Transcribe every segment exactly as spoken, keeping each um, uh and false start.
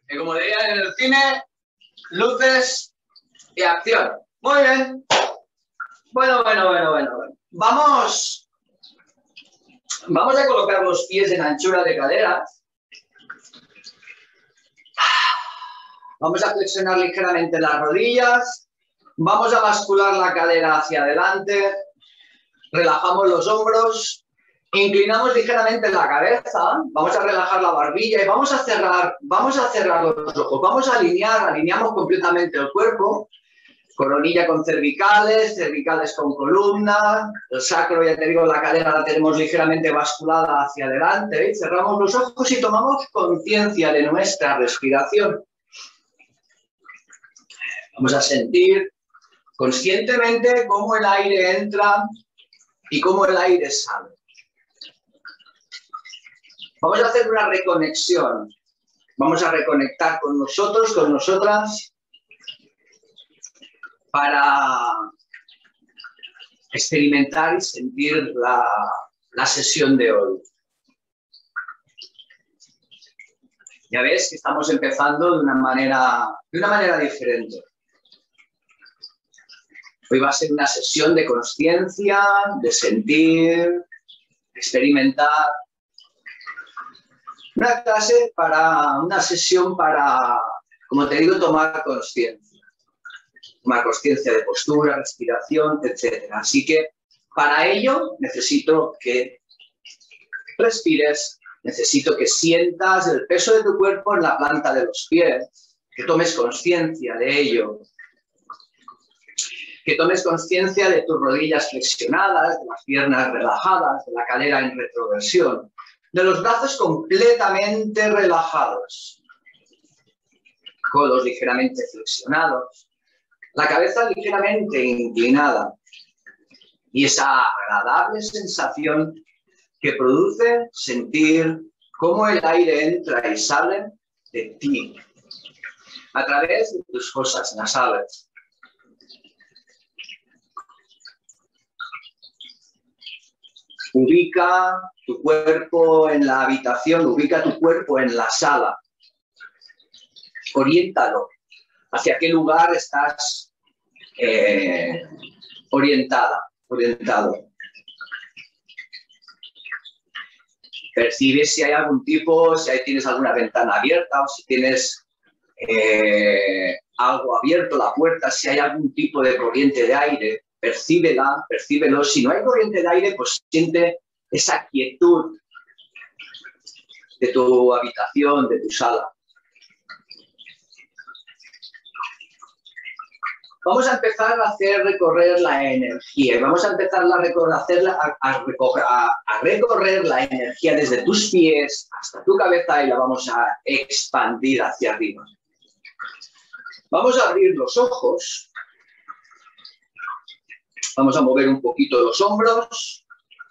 Y como dirían en el cine, luces y acción. Muy bien. Bueno, bueno, bueno, bueno. bueno. Vamos, vamos a colocar los pies en anchura de cadera. Vamos a flexionar ligeramente las rodillas. Vamos a bascular la cadera hacia adelante. Relajamos los hombros. Inclinamos ligeramente la cabeza. Vamos a relajar la barbilla y vamos a cerrar, vamos a cerrar los ojos. Vamos a alinear, alineamos completamente el cuerpo. Coronilla con cervicales, cervicales con columna. El sacro, ya te digo, la cadera la tenemos ligeramente basculada hacia adelante. Y cerramos los ojos y tomamos conciencia de nuestra respiración. Vamos a sentir conscientemente cómo el aire entra y cómo el aire sale. Vamos a hacer una reconexión. Vamos a reconectar con nosotros, con nosotras, para experimentar y sentir la, la sesión de hoy. Ya ves que estamos empezando de una manera, de una manera diferente. Hoy va a ser una sesión de consciencia, de sentir, de experimentar. Una clase para, una sesión para, como te digo, tomar conciencia. Tomar conciencia de postura, respiración, etcétera. Así que para ello necesito que respires, necesito que sientas el peso de tu cuerpo en la planta de los pies, que tomes conciencia de ello. Que tomes conciencia de tus rodillas flexionadas, de las piernas relajadas, de la cadera en retroversión, de los brazos completamente relajados, codos ligeramente flexionados, la cabeza ligeramente inclinada y esa agradable sensación que produce sentir cómo el aire entra y sale de ti a través de tus fosas nasales. Ubica tu cuerpo en la habitación, ubica tu cuerpo en la sala. Oriéntalo. ¿Hacia qué lugar estás eh, orientada, orientado? Percibe si hay algún tipo, si hay, tienes alguna ventana abierta o si tienes eh, algo abierto, la puerta, si hay algún tipo de corriente de aire. Percíbela, percíbelo. Si no hay corriente de aire, pues siente esa quietud de tu habitación, de tu sala. Vamos a empezar a hacer recorrer la energía. Vamos a empezar a, recorrer, a, hacerla, a, a, recorrer, a, a recorrer la energía desde tus pies hasta tu cabeza y la vamos a expandir hacia arriba. Vamos a abrir los ojos. Vamos a mover un poquito los hombros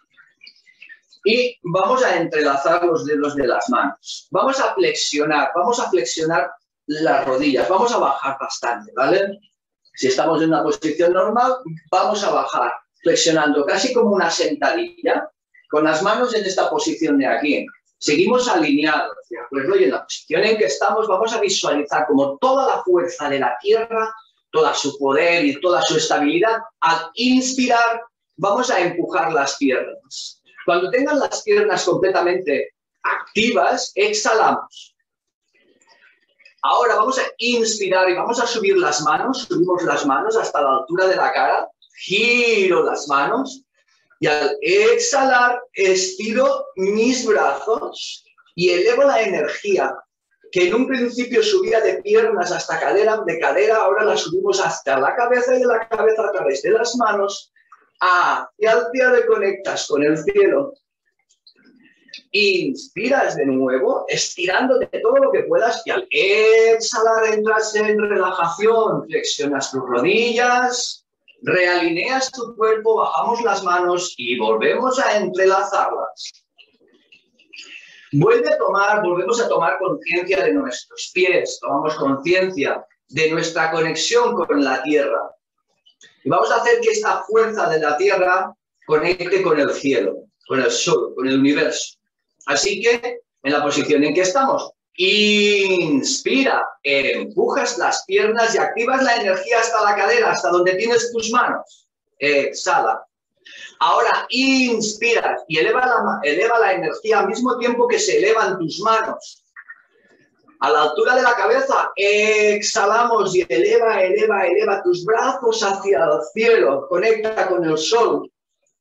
y vamos a entrelazar los dedos de las manos. Vamos a flexionar, vamos a flexionar las rodillas, vamos a bajar bastante, ¿vale? Si estamos en una posición normal, vamos a bajar, flexionando casi como una sentadilla, con las manos en esta posición de aquí. Seguimos alineados, ¿de acuerdo? Y en la posición en que estamos vamos a visualizar como toda la fuerza de la tierra, toda su poder y toda su estabilidad, al inspirar vamos a empujar las piernas. Cuando tengan las piernas completamente activas, exhalamos. Ahora vamos a inspirar y vamos a subir las manos, subimos las manos hasta la altura de la cara, giro las manos y al exhalar estiro mis brazos y elevo la energía que en un principio subía de piernas hasta cadera, de cadera ahora la subimos hasta la cabeza y de la cabeza a través de las manos hacia el cielo y conectas con el cielo. Inspiras de nuevo, estirándote todo lo que puedas y al exhalar entras en relajación, flexionas tus rodillas, realineas tu cuerpo, bajamos las manos y volvemos a entrelazarlas. Vuelve a tomar, volvemos a tomar conciencia de nuestros pies, tomamos conciencia de nuestra conexión con la tierra. Y vamos a hacer que esta fuerza de la tierra conecte con el cielo, con el sol, con el universo. Así que, en la posición en que estamos, Inspira, empujas las piernas y activas la energía hasta la cadera, hasta donde tienes tus manos. Exhala. Ahora inspiras y eleva la, eleva la energía al mismo tiempo que se elevan tus manos. A la altura de la cabeza, exhalamos y eleva, eleva, eleva tus brazos hacia el cielo. Conecta con el sol.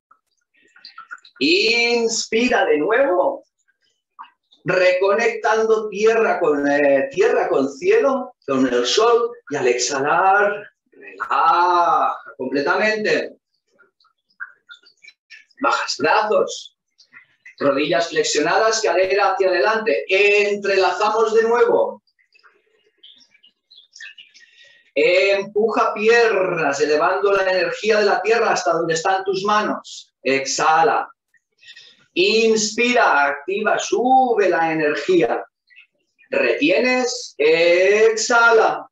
Inspira de nuevo. Reconectando tierra con, eh, tierra con cielo, con el sol, y al exhalar, relaja completamente. Bajas brazos, rodillas flexionadas, cadera hacia adelante. Entrelazamos de nuevo. Empuja piernas, elevando la energía de la tierra hasta donde están tus manos. Exhala. Inspira, activa, sube la energía. Retienes, exhala.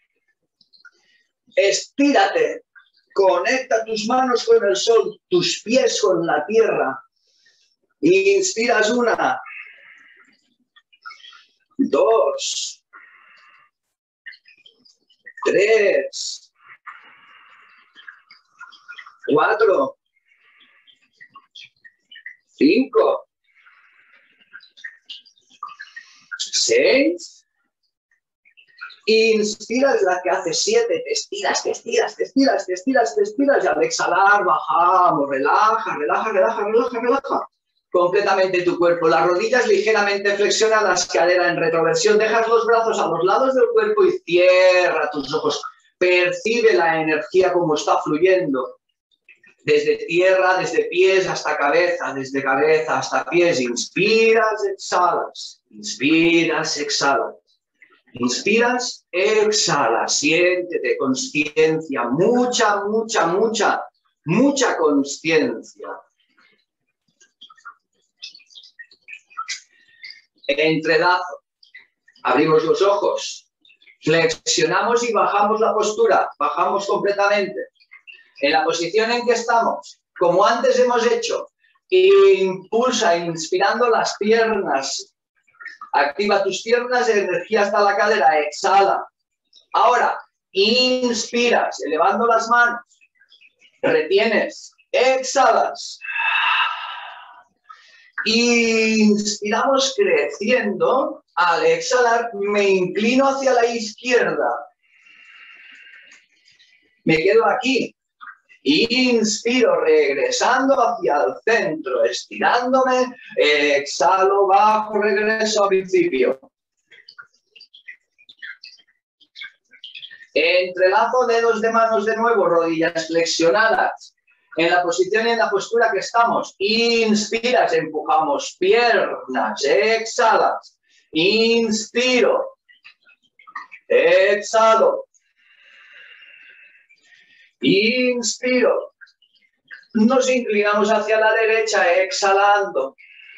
Estírate, conecta tus manos con el sol, tus pies con la tierra. Inspiras una, dos, tres, cuatro, cinco, seis. Inspiras la que hace siete, te estiras, te estiras, te estiras, te estiras, te estiras, y al exhalar bajamos, relaja, relaja, relaja, relaja, relaja completamente tu cuerpo. Las rodillas ligeramente flexionadas, cadera en retroversión, dejas los brazos a los lados del cuerpo y cierra tus ojos. Percibe la energía como está fluyendo. Desde tierra, desde pies hasta cabeza, desde cabeza hasta pies. Inspiras, exhalas. Inspiras, exhalas. Inspiras, exhalas. Siéntete, consciencia. Mucha, mucha, mucha, mucha consciencia. Entrelazo. Abrimos los ojos. Flexionamos y bajamos la postura. Bajamos completamente. En la posición en que estamos, como antes hemos hecho, impulsa, inspirando las piernas. Activa tus piernas, energía hasta la cadera, exhala. Ahora, inspiras, elevando las manos. Retienes, exhalas. Inspiramos creciendo. Al exhalar, me inclino hacia la izquierda. Me quedo aquí. Inspiro, regresando hacia el centro, estirándome, exhalo, bajo, regreso al principio. Entrelazo dedos de manos de nuevo, rodillas flexionadas. En la posición y en la postura que estamos. Inspiras, empujamos piernas, exhalas. Inspiro, exhalo. Inspiro. Nos inclinamos hacia la derecha, exhalando.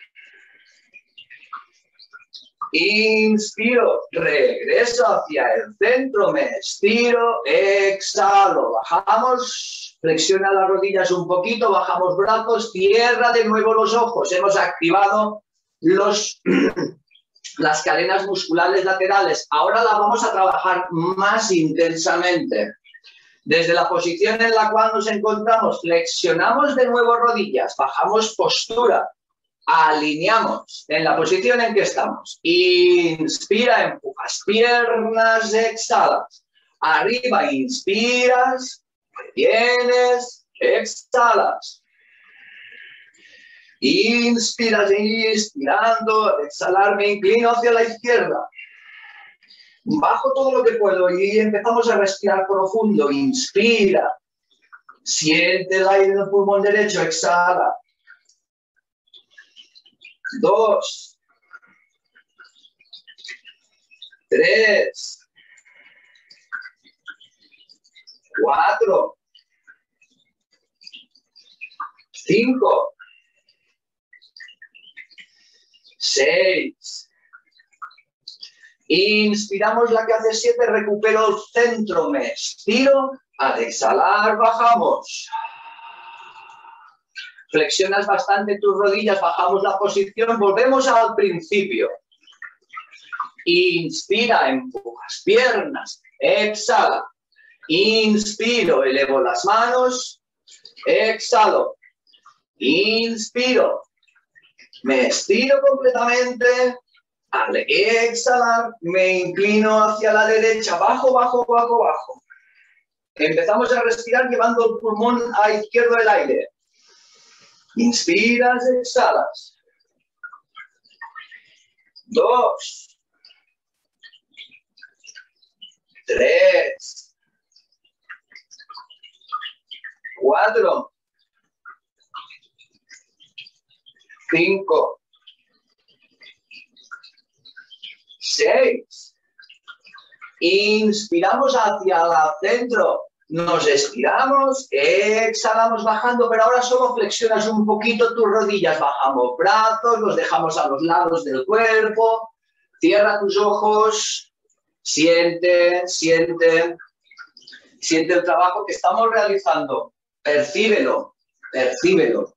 Inspiro, regreso hacia el centro, me estiro, exhalo. Bajamos, flexiona las rodillas un poquito, bajamos brazos, cierra de nuevo los ojos. Hemos activado los, las cadenas musculares laterales. Ahora las vamos a trabajar más intensamente. Desde la posición en la cual nos encontramos, flexionamos de nuevo rodillas, bajamos postura, alineamos en la posición en que estamos. Inspira, empujas piernas, exhalas. Arriba, inspiras, retienes, exhalas. Inspiras, inspirando, al exhalar me inclino hacia la izquierda. Bajo todo lo que puedo y empezamos a respirar profundo. Inspira. Siente el aire en el pulmón derecho. Exhala. Dos. Tres. Cuatro. Cinco. Seis. Inspiramos la que hace siete, recupero el centro, me estiro, al exhalar bajamos. Flexionas bastante tus rodillas, bajamos la posición, volvemos al principio. Inspira, empujas piernas. Exhala. Inspiro, elevo las manos. Exhalo. Inspiro. Me estiro completamente. Al exhalar, me inclino hacia la derecha. Bajo, bajo, bajo, bajo. Empezamos a respirar llevando el pulmón a izquierdo del aire. Inspiras, exhalas. Dos. Tres. Cuatro. Cinco. Seis. Inspiramos hacia el centro. Nos estiramos, exhalamos bajando, pero ahora solo flexionas un poquito tus rodillas. Bajamos brazos, los dejamos a los lados del cuerpo. Cierra tus ojos. Siente, siente. Siente el trabajo que estamos realizando. Percíbelo, percíbelo.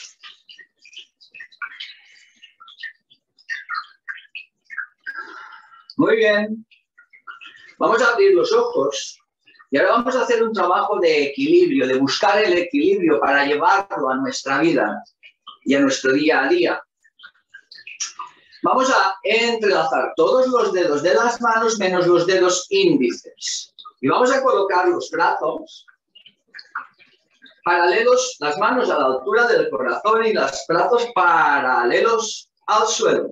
Muy bien. Vamos a abrir los ojos. Y ahora vamos a hacer un trabajo de equilibrio, de buscar el equilibrio para llevarlo a nuestra vida y a nuestro día a día. Vamos a entrelazar todos los dedos de las manos menos los dedos índices. Y vamos a colocar los brazos paralelos, las manos a la altura del corazón y los brazos paralelos al suelo.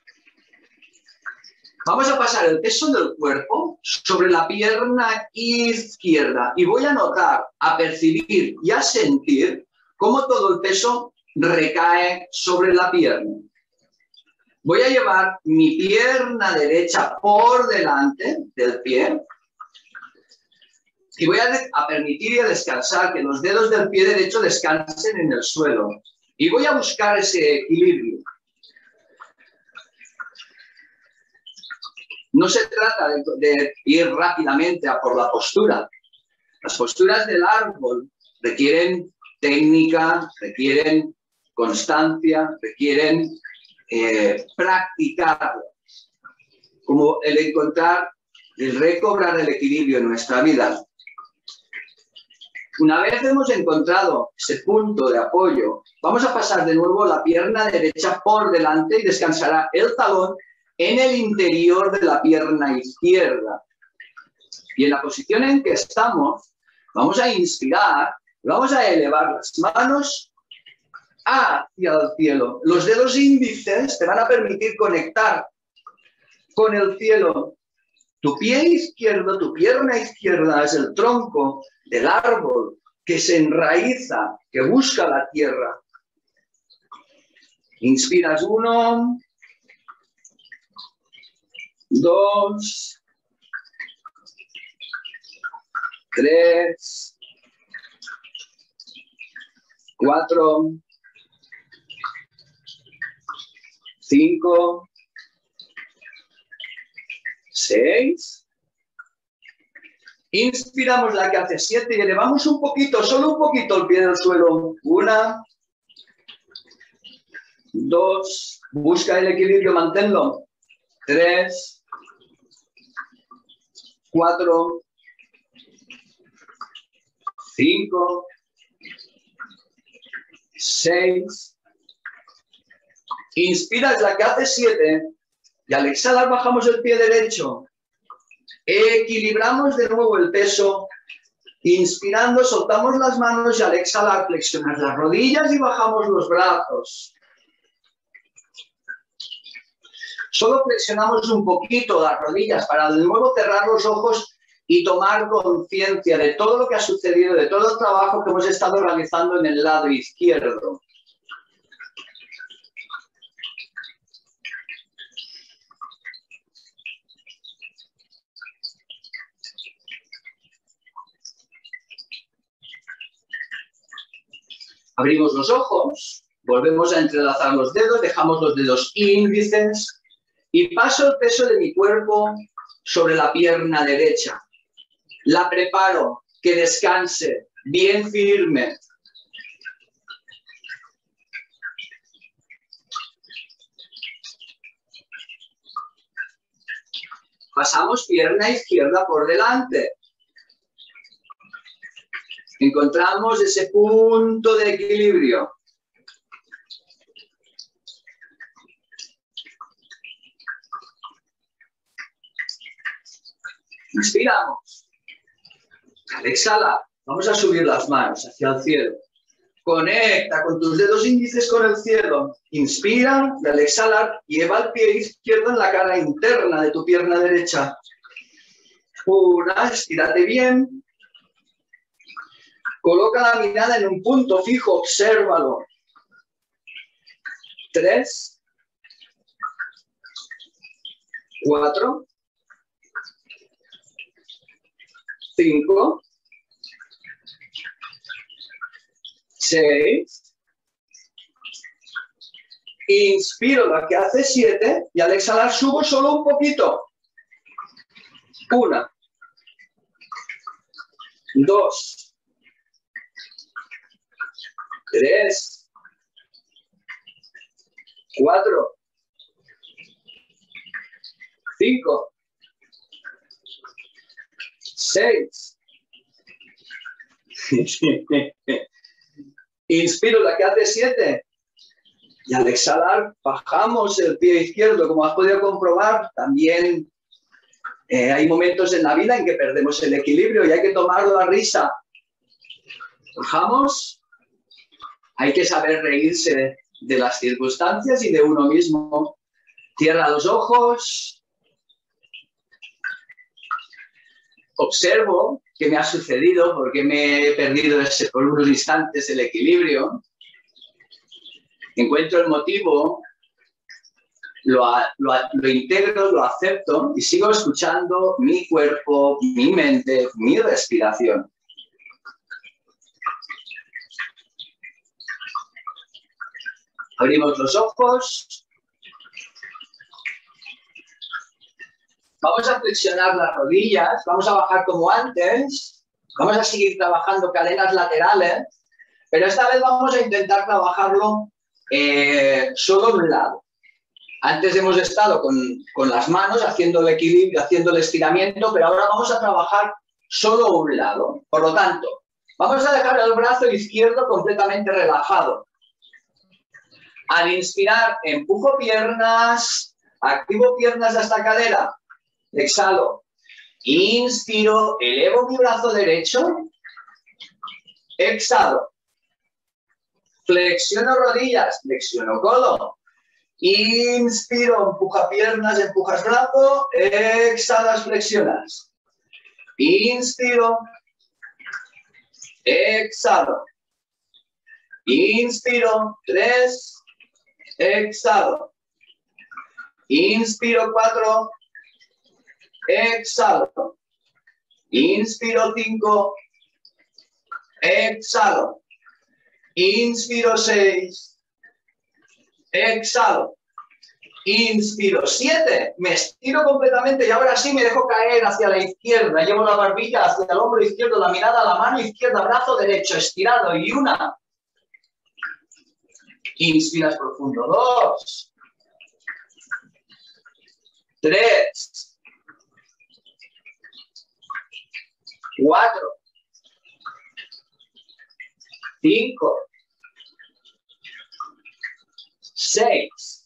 Vamos a pasar el peso del cuerpo sobre la pierna izquierda y voy a notar, a percibir y a sentir cómo todo el peso recae sobre la pierna. Voy a llevar mi pierna derecha por delante del pie y voy a, a permitir y a descansar que los dedos del pie derecho descansen en el suelo. Y voy a buscar ese equilibrio. No se trata de, de ir rápidamente a por la postura. Las posturas del árbol requieren técnica, requieren constancia, requieren eh, practicar, como el encontrar, el recobrar el equilibrio en nuestra vida. Una vez hemos encontrado ese punto de apoyo, vamos a pasar de nuevo la pierna derecha por delante y descansará el talón en el interior de la pierna izquierda. Y en la posición en que estamos, vamos a inspirar, vamos a elevar las manos hacia el cielo. Los dedos índices te van a permitir conectar con el cielo. Tu pie izquierdo, tu pierna izquierda es el tronco del árbol que se enraiza, que busca la tierra. Inspiras uno. Dos, tres, cuatro, cinco, seis. Inspiramos la que hace siete y elevamos un poquito, solo un poquito el pie del suelo. Una, dos, busca el equilibrio, manténlo. Tres. Cuatro, cinco, seis. Inspira es la que hace siete y al exhalar bajamos el pie derecho. Equilibramos de nuevo el peso. Inspirando soltamos las manos y al exhalar flexionas las rodillas y bajamos los brazos. Solo flexionamos un poquito las rodillas para de nuevo cerrar los ojos y tomar conciencia de todo lo que ha sucedido, de todo el trabajo que hemos estado realizando en el lado izquierdo. Abrimos los ojos, volvemos a entrelazar los dedos, dejamos los dedos índices y paso el peso de mi cuerpo sobre la pierna derecha. La preparo, que descanse, bien firme. Pasamos pierna izquierda por delante. Encontramos ese punto de equilibrio. Inspiramos. Al exhalar, vamos a subir las manos hacia el cielo. Conecta con tus dedos índices con el cielo. Inspira y al exhalar, lleva el pie izquierdo en la cara interna de tu pierna derecha. Una, estírate bien. Coloca la mirada en un punto fijo, obsérvalo. Tres. Cuatro. Cinco. Seis. Inspiro lo que hace siete y al exhalar subo solo un poquito. Una. Dos. Tres. Cuatro. Cinco. Seis. Inspiro la que hace siete. Y al exhalar bajamos el pie izquierdo. Como has podido comprobar, también eh, hay momentos en la vida en que perdemos el equilibrio y hay que tomarlo a risa. Bajamos. Hay que saber reírse de, de las circunstancias y de uno mismo. Cierra los ojos. Observo qué me ha sucedido, porque me he perdido ese, por unos instantes el equilibrio. Encuentro el motivo, lo, lo, lo integro, lo acepto y sigo escuchando mi cuerpo, mi mente, mi respiración. Abrimos los ojos. Vamos a flexionar las rodillas, vamos a bajar como antes, vamos a seguir trabajando cadenas laterales, pero esta vez vamos a intentar trabajarlo eh, solo de un lado. Antes hemos estado con, con las manos haciendo el equilibrio, haciendo el estiramiento, pero ahora vamos a trabajar solo un lado. Por lo tanto, vamos a dejar el brazo izquierdo completamente relajado. Al inspirar, empujo piernas, activo piernas hasta cadera. Exhalo, inspiro, elevo mi brazo derecho, exhalo, flexiono rodillas, flexiono codo, inspiro, empuja piernas, empujas brazo, exhalas, flexionas, inspiro, exhalo, inspiro, tres, exhalo, inspiro, cuatro, exhalo, inspiro cinco, exhalo, inspiro seis, exhalo, inspiro siete, me estiro completamente y ahora sí me dejo caer hacia la izquierda, llevo la barbilla hacia el hombro izquierdo, la mirada a la mano izquierda, brazo derecho, estirado y una, inspiras profundo, dos, tres, cuatro, cinco, seis.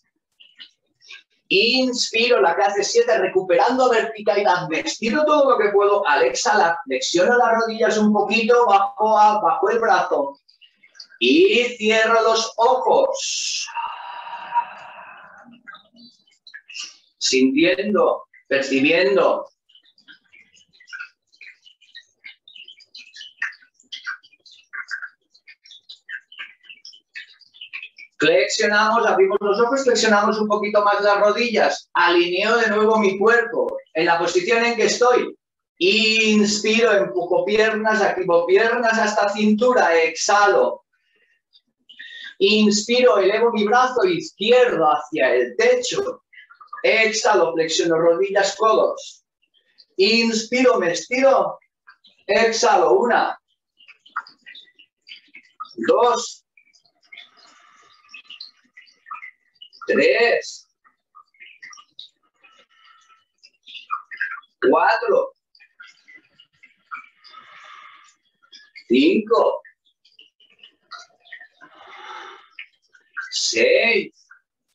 Inspiro la clase siete, recuperando verticalidad. Me estiro todo lo que puedo. Al exhalar, flexiono las rodillas un poquito, bajo, a, bajo el brazo. Y cierro los ojos. Sintiendo, percibiendo. Flexionamos, abrimos los ojos, flexionamos un poquito más las rodillas. Alineo de nuevo mi cuerpo en la posición en que estoy. Inspiro, empujo piernas, activo piernas hasta cintura, exhalo. Inspiro, elevo mi brazo izquierdo hacia el techo. Exhalo, flexiono rodillas, codos. Inspiro, me estiro. Exhalo, una. Dos. Tres, cuatro, cinco, seis,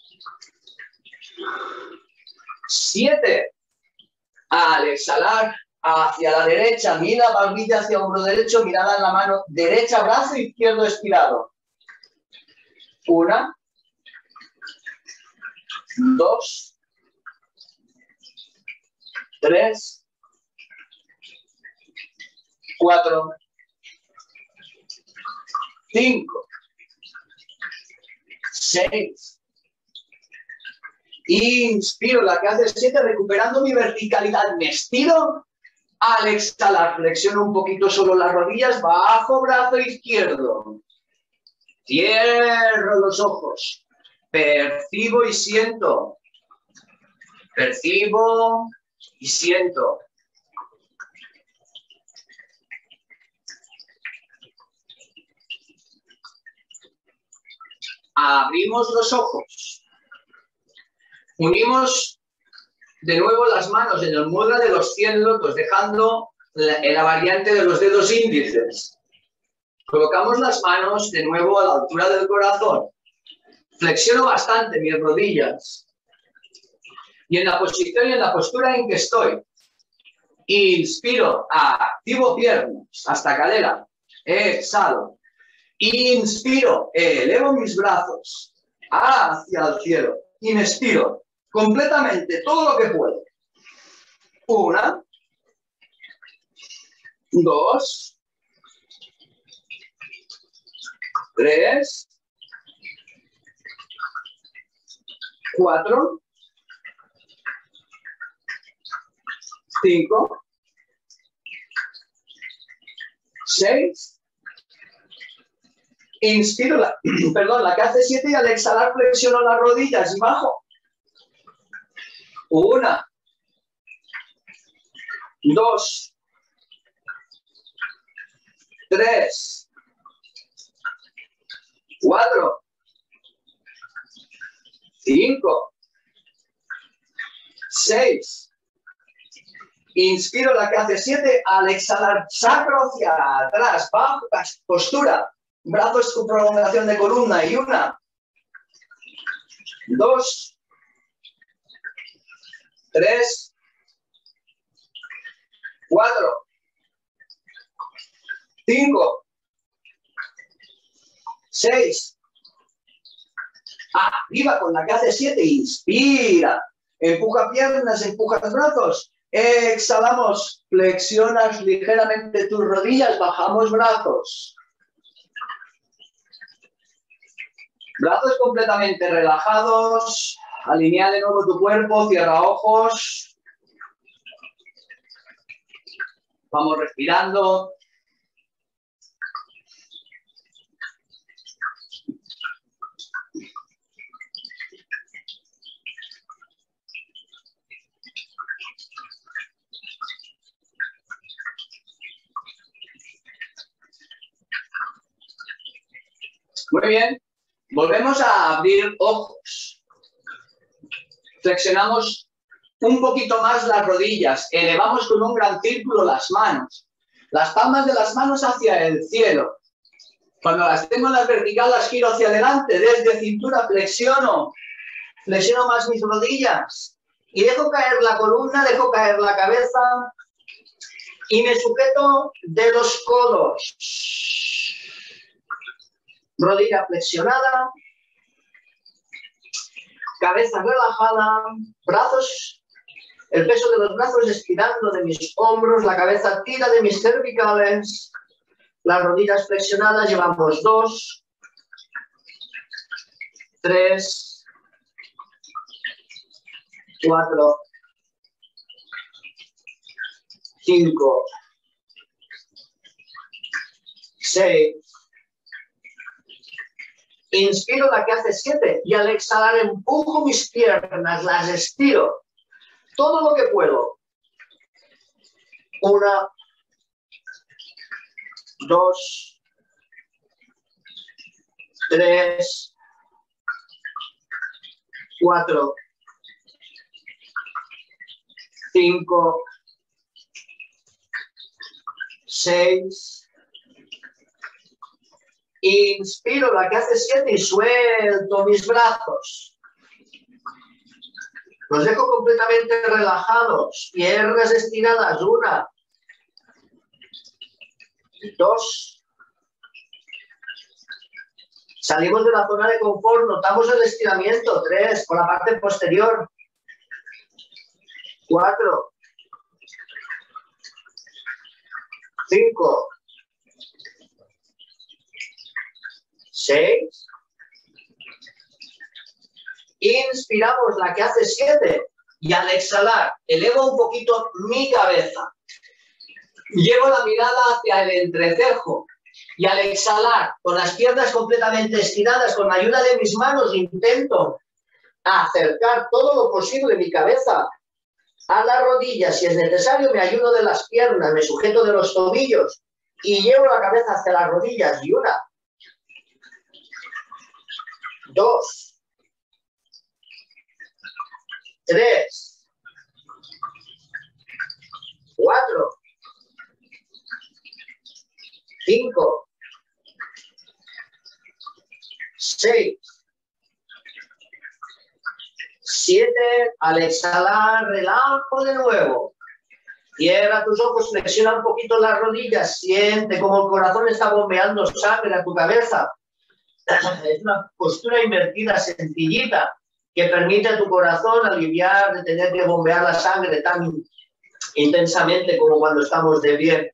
siete. Al exhalar hacia la derecha, mira barbilla hacia hombro derecho, mirada en la mano derecha, brazo izquierdo estirado. Una, dos, tres, cuatro, cinco, seis. Inspiro, la que hace siete, recuperando mi verticalidad. Me estiro. Al exhalar, flexiono un poquito solo las rodillas, bajo brazo izquierdo. Cierro los ojos. Percibo y siento. Percibo y siento. Abrimos los ojos. Unimos de nuevo las manos en el mudra de los cien lotos, dejando la, la variante de los dedos índices. Colocamos las manos de nuevo a la altura del corazón. Flexiono bastante mis rodillas. Y en la posición y en la postura en que estoy, inspiro, activo piernas hasta cadera. Exhalo. Inspiro, elevo mis brazos hacia el cielo. Y me estiro completamente, todo lo que puedo. Una, dos, tres, cuatro, cinco, seis. Inspiro, la, perdón, la que hace siete y al exhalar flexiono las rodillas y bajo. Una, dos, tres, cuatro, cinco, seis. Inspiro, la que hace siete, al exhalar sacro hacia atrás, bajo, postura. Brazos con prolongación de columna y una, dos, tres, cuatro, cinco, seis. Arriba con la que hace siete, inspira, empuja piernas, empuja los brazos, exhalamos, flexionas ligeramente tus rodillas, bajamos brazos. Brazos completamente relajados, alinea de nuevo tu cuerpo, cierra ojos. Vamos respirando. Muy bien. Volvemos a abrir ojos. Flexionamos un poquito más las rodillas. Elevamos con un gran círculo las manos. Las palmas de las manos hacia el cielo. Cuando las tengo en las verticales, las giro hacia adelante. Desde cintura flexiono. Flexiono más mis rodillas. Y dejo caer la columna, dejo caer la cabeza. Y me sujeto de los codos. Rodilla flexionada, cabeza relajada, brazos, el peso de los brazos estirando de mis hombros, la cabeza tira de mis cervicales, las rodillas flexionadas, llevamos dos, tres, cuatro, cinco, seis. Inspiro, la que hace siete, y al exhalar empujo mis piernas, las estiro todo lo que puedo. Una, dos, tres, cuatro, cinco, seis. Inspiro la que hace siete y suelto mis brazos. Los dejo completamente relajados, piernas estiradas, una, dos. Salimos de la zona de confort, notamos el estiramiento, tres, por la parte posterior, cuatro, cinco, seis. Inspiramos la que hace siete y al exhalar elevo un poquito mi cabeza. Llevo la mirada hacia el entrecejo y al exhalar con las piernas completamente estiradas, con la ayuda de mis manos, intento acercar todo lo posible mi cabeza a las rodillas. Si es necesario, me ayudo de las piernas, me sujeto de los tobillos y llevo la cabeza hacia las rodillas. Y una, dos, tres, cuatro, cinco, seis, siete. Al exhalar, relajo de nuevo. Cierra tus ojos, flexiona un poquito las rodillas, siente como el corazón está bombeando sangre a tu cabeza. Es una postura invertida, sencillita, que permite a tu corazón aliviar de tener que bombear la sangre tan intensamente como cuando estamos de pie.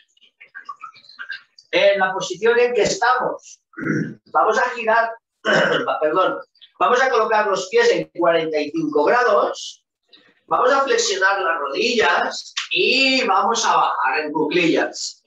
En la posición en que estamos, vamos a girar, perdón, vamos a colocar los pies en cuarenta y cinco grados, vamos a flexionar las rodillas y vamos a bajar en cuclillas.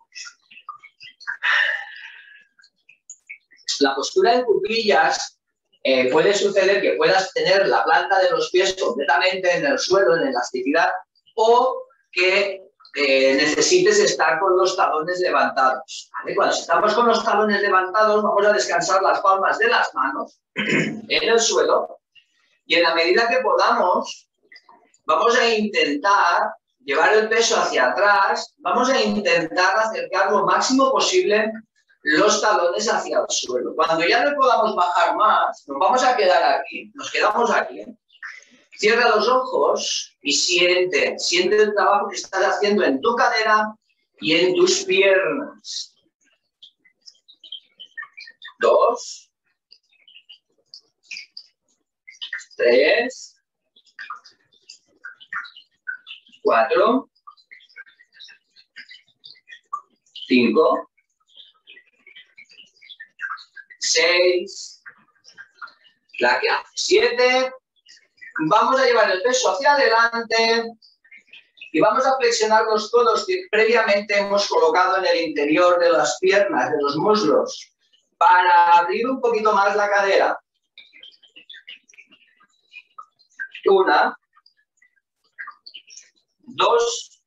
La postura en cuclillas Eh, puede suceder que puedas tener la planta de los pies completamente en el suelo, en elasticidad, o que eh, necesites estar con los talones levantados. ¿Vale? Cuando estamos con los talones levantados, vamos a descansar las palmas de las manos en el suelo y en la medida que podamos, vamos a intentar llevar el peso hacia atrás, vamos a intentar acercar lo máximo posible los talones hacia el suelo. Cuando ya no podamos bajar más, nos vamos a quedar aquí, nos quedamos aquí. Cierra los ojos y siente, siente el trabajo que estás haciendo en tu cadera y en tus piernas. Dos, tres, cuatro, cinco, seis, la que hace siete. Vamos a llevar el peso hacia adelante y vamos a flexionar los codos que previamente hemos colocado en el interior de las piernas, de los muslos, para abrir un poquito más la cadera. Una, dos,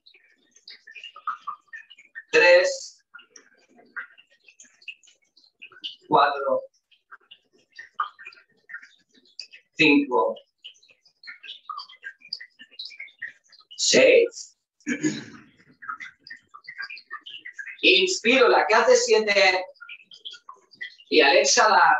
tres, cuatro, cinco, seis. Inspiro la que hace siete y al exhalar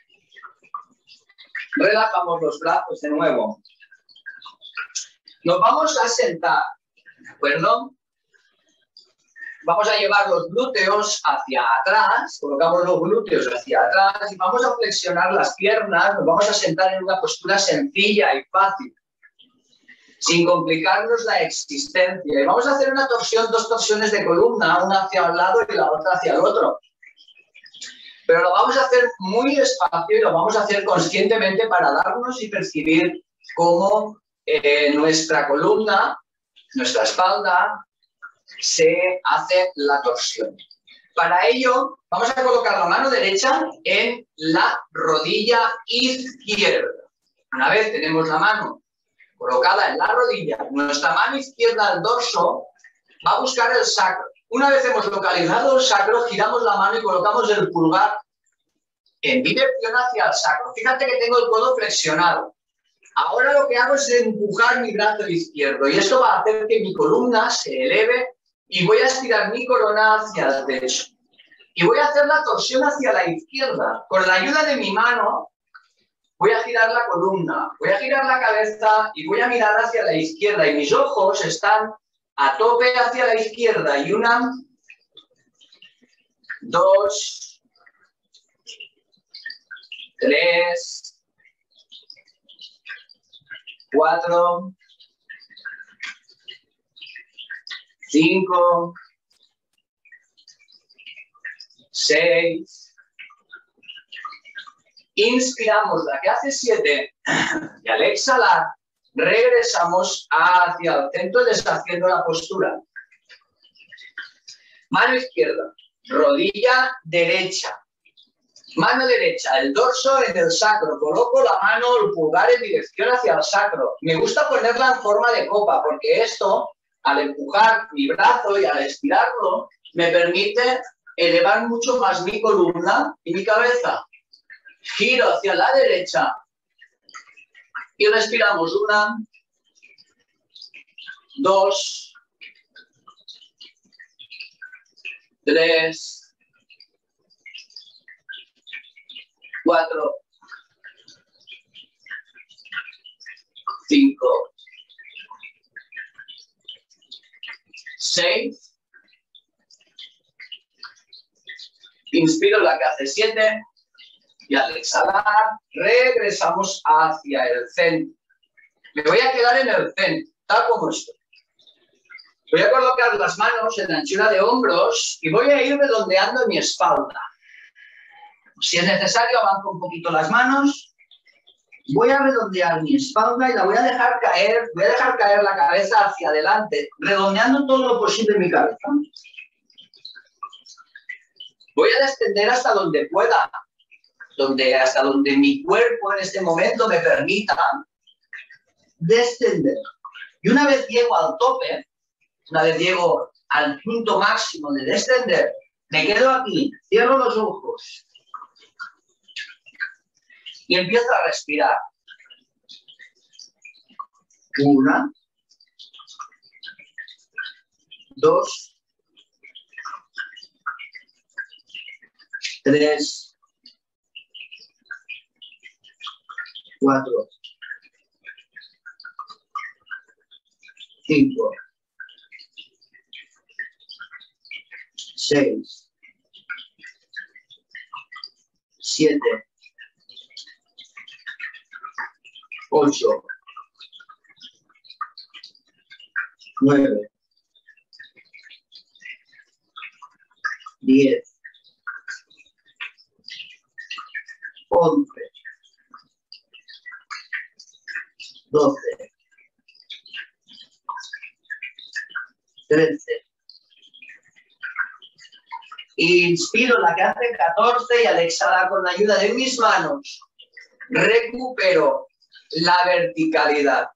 relajamos los brazos de nuevo. Nos vamos a sentar, ¿de acuerdo? Vamos a llevar los glúteos hacia atrás, colocamos los glúteos hacia atrás y vamos a flexionar las piernas, nos vamos a sentar en una postura sencilla y fácil, sin complicarnos la existencia. Y vamos a hacer una torsión, dos torsiones de columna, una hacia un lado y la otra hacia el otro. Pero lo vamos a hacer muy despacio y lo vamos a hacer conscientemente para darnos y percibir cómo eh, nuestra columna, nuestra espalda, se hace la torsión. Para ello, vamos a colocar la mano derecha en la rodilla izquierda. Una vez tenemos la mano colocada en la rodilla, nuestra mano izquierda al dorso va a buscar el sacro. Una vez hemos localizado el sacro, giramos la mano y colocamos el pulgar en dirección hacia el sacro. Fíjate que tengo el codo flexionado. Ahora lo que hago es empujar mi brazo izquierdo y esto va a hacer que mi columna se eleve y voy a estirar mi corona hacia el techo. Y voy a hacer la torsión hacia la izquierda. Con la ayuda de mi mano voy a girar la columna, voy a girar la cabeza y voy a mirar hacia la izquierda. Y mis ojos están a tope hacia la izquierda. Y una, dos, tres, cuatro, cinco, seis. Inspiramos la que hace siete y al exhalar regresamos hacia el centro deshaciendo la postura. Mano izquierda, rodilla derecha. Mano derecha, el dorso en el sacro. Coloco la mano, el pulgar en dirección hacia el sacro. Me gusta ponerla en forma de copa porque esto, al empujar mi brazo y al estirarlo, me permite elevar mucho más mi columna y mi cabeza. Giro hacia la derecha y respiramos. Una, dos, tres, cuatro, cinco, seis. Inspiro la que hace siete. Y al exhalar, regresamos hacia el centro. Me voy a quedar en el centro, tal como estoy. Voy a colocar las manos en la anchura de hombros y voy a ir redondeando mi espalda. Si es necesario, avanzo un poquito las manos. Voy a redondear mi espalda y la voy a dejar caer, voy a dejar caer la cabeza hacia adelante, redondeando todo lo posible mi cabeza. Voy a descender hasta donde pueda. Donde, hasta donde mi cuerpo en este momento me permita descender. Y una vez llego al tope, una vez llego al punto máximo de descender, me quedo aquí, cierro los ojos y empiezo a respirar. Una, dos, tres, cuatro, cinco, seis, siete, ocho, nueve, diez, once, doce, trece. Inspiro la que hace catorce y al exhalar con la ayuda de mis manos recupero la verticalidad.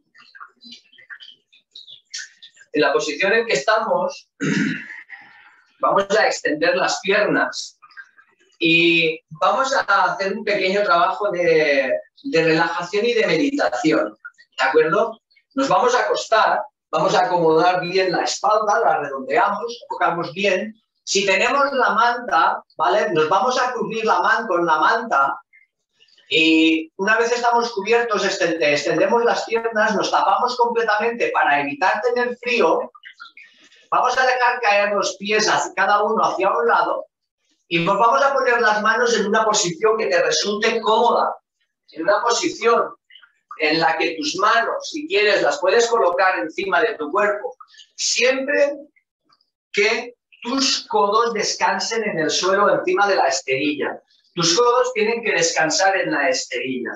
En la posición en que estamos vamos a extender las piernas y vamos a hacer un pequeño trabajo de, de relajación y de meditación, ¿de acuerdo? Nos vamos a acostar, vamos a acomodar bien la espalda, la redondeamos, tocamos bien. Si tenemos la manta, ¿vale? Nos vamos a cubrir la mano con la manta y una vez estamos cubiertos, extendemos las piernas, nos tapamos completamente para evitar tener frío. Vamos a dejar caer los pies hacia, cada uno hacia un lado y nos vamos a poner las manos en una posición que te resulte cómoda, en una posición en la que tus manos, si quieres, las puedes colocar encima de tu cuerpo, siempre que tus codos descansen en el suelo encima de la esterilla. Tus codos tienen que descansar en la esterilla.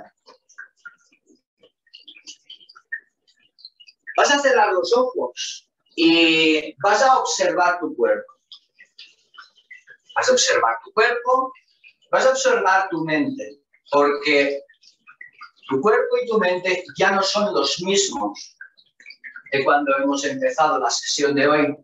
Vas a cerrar los ojos y vas a observar tu cuerpo. Vas a observar tu cuerpo, vas a observar tu mente, porque tu cuerpo y tu mente ya no son los mismos de cuando hemos empezado la sesión de hoy.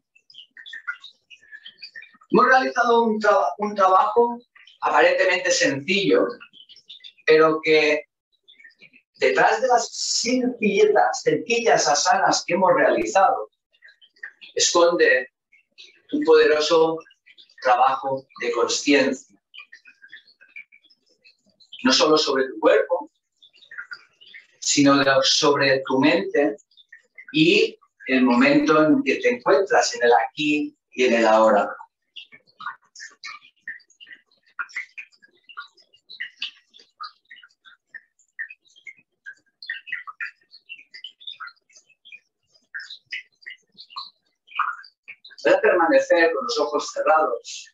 Hemos realizado un, tra un trabajo aparentemente sencillo, pero que detrás de las sencillas, sencillas asanas que hemos realizado, esconde un poderoso trabajo de consciencia. No solo sobre tu cuerpo, sino sobre tu mente y el momento en que te encuentras en el aquí y en el ahora. Voy a permanecer con los ojos cerrados.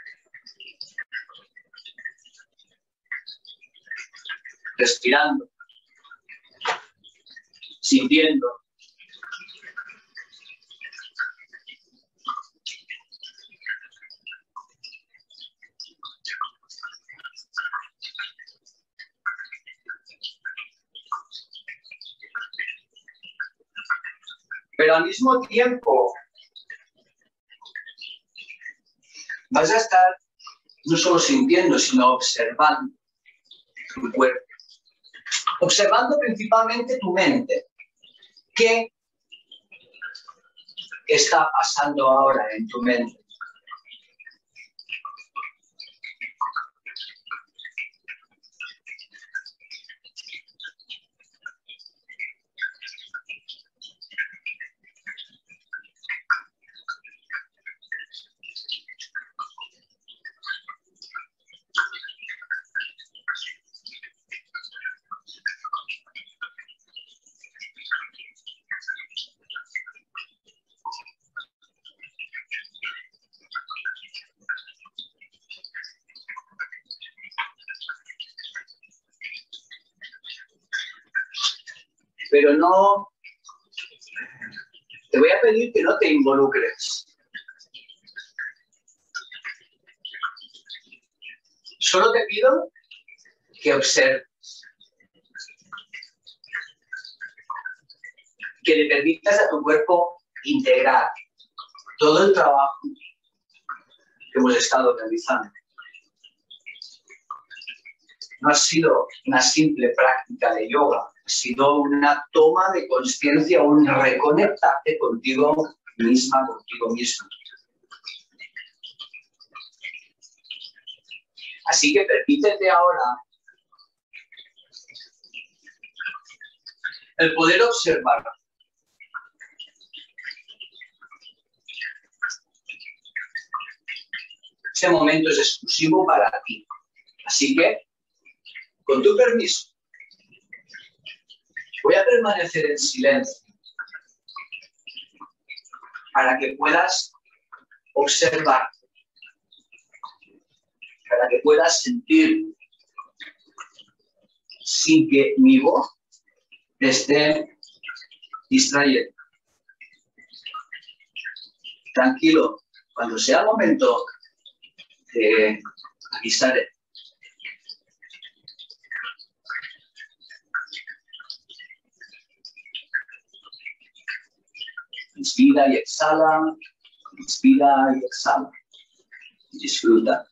Respirando. Sintiendo. Pero al mismo tiempo vas a estar no solo sintiendo, sino observando tu cuerpo. Observando principalmente tu mente. ¿Qué está pasando ahora en tu mente? Pero no, te voy a pedir que no te involucres. Solo te pido que observes. Que le permitas a tu cuerpo integrar todo el trabajo que hemos estado realizando. No ha sido una simple práctica de yoga, ha sido una toma de conciencia, un reconectarte contigo misma, contigo mismo. Así que permítete ahora el poder observar. Este momento es exclusivo para ti. Así que, con tu permiso, voy a permanecer en silencio para que puedas observar, para que puedas sentir sin que mi voz te esté distrayendo. Tranquilo, cuando sea el momento te avisaré. Inspira y exhala, inspira y exhala. Disfruta.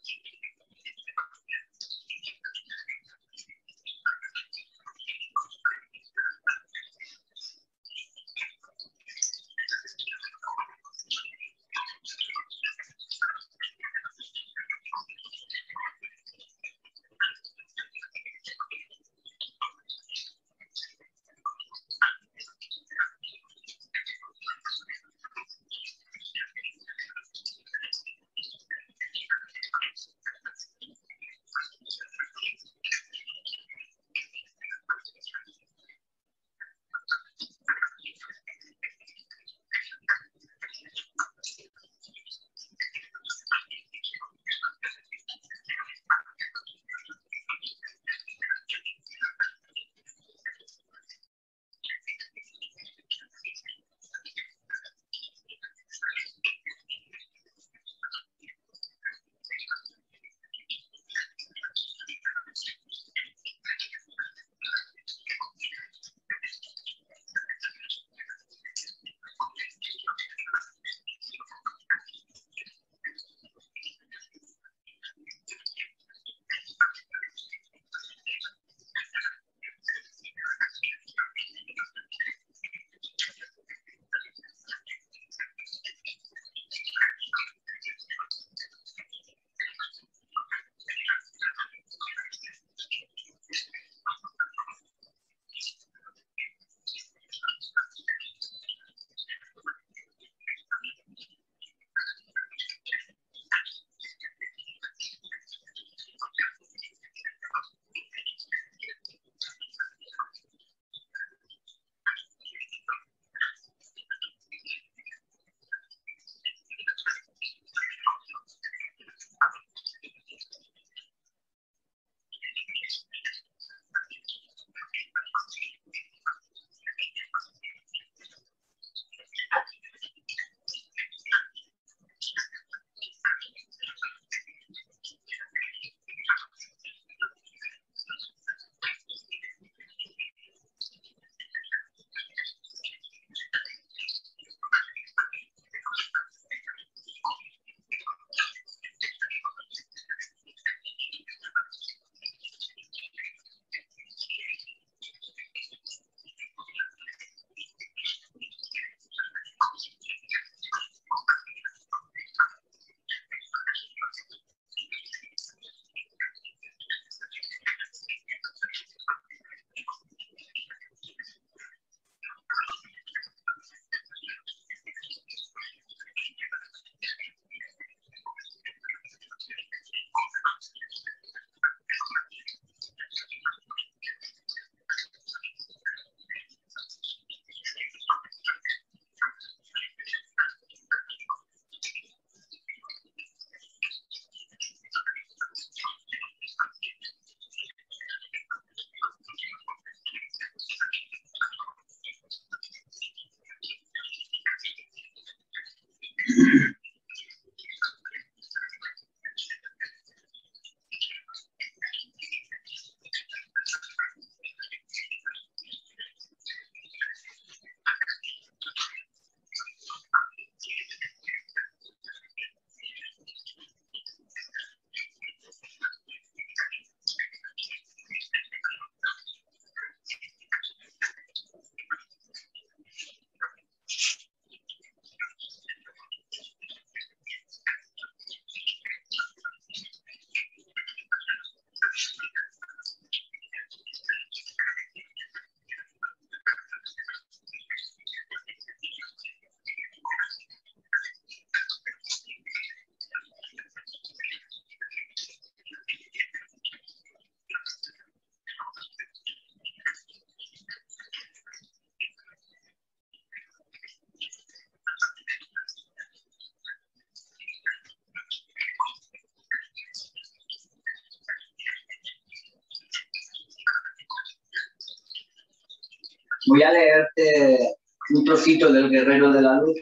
Voy a leerte un trocito del Guerrero de la Luz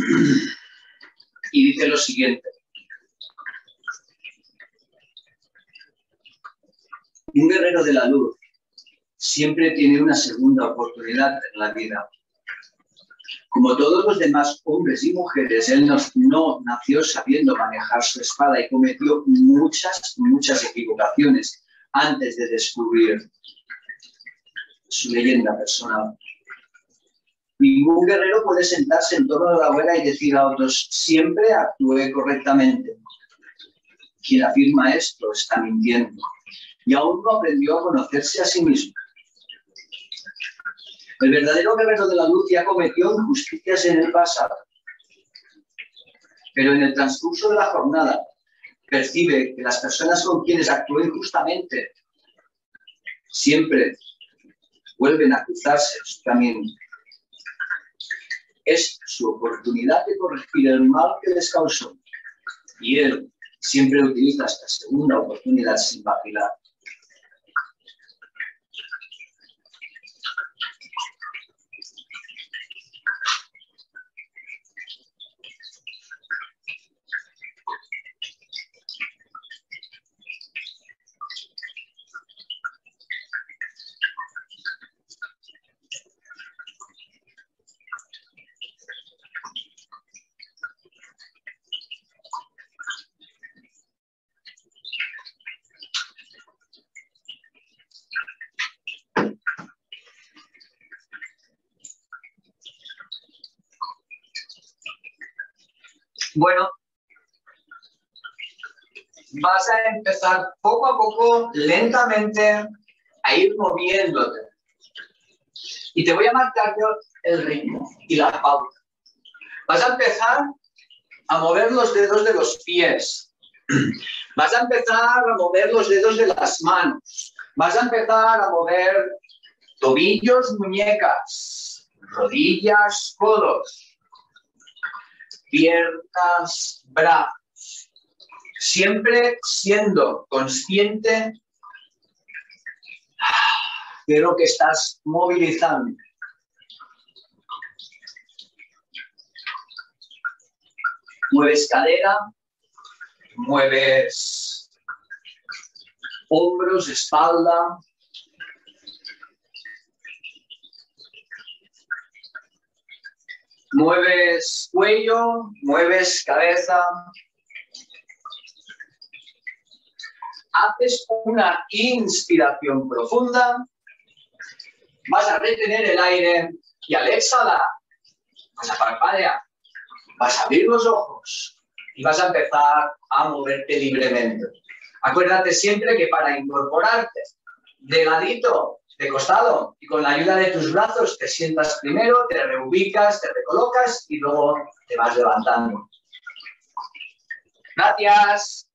y dice lo siguiente. Un guerrero de la luz siempre tiene una segunda oportunidad en la vida. Como todos los demás hombres y mujeres, él no, no nació sabiendo manejar su espada y cometió muchas, muchas equivocaciones antes de descubrir su leyenda personal. Ningún guerrero puede sentarse en torno a la hoguera y decir a otros, siempre actué correctamente. Quien afirma esto está mintiendo y aún no aprendió a conocerse a sí mismo. El verdadero guerrero de la luz ya cometió injusticias en el pasado, pero en el transcurso de la jornada percibe que las personas con quienes actuó injustamente siempre vuelven a cruzarse en su camino. Es su oportunidad de corregir el mal que les causó, y él siempre utiliza esta segunda oportunidad sin vacilar. Bueno, vas a empezar poco a poco, lentamente, a ir moviéndote. Y te voy a marcar yo el ritmo y la pauta. Vas a empezar a mover los dedos de los pies. Vas a empezar a mover los dedos de las manos. Vas a empezar a mover tobillos, muñecas, rodillas, codos. Piernas, brazos, siempre siendo consciente de lo que estás movilizando. Mueves cadera, mueves hombros, espalda. Mueves cuello, mueves cabeza. Haces una inspiración profunda. Vas a retener el aire y al exhalar vas a parpadear. Vas a abrir los ojos y vas a empezar a moverte libremente. Acuérdate siempre que para incorporarte de ladito, de costado y con la ayuda de tus brazos te sientas primero, te reubicas, te recolocas y luego te vas levantando. Gracias.